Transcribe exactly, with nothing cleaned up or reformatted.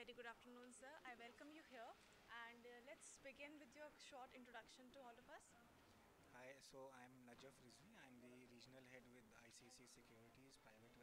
very good afternoon, sir. I welcome you here. And uh, let's begin with your short introduction to all of us. Hi, so I'm Najaf Rizvi. I'm the regional head with I C C Securities Private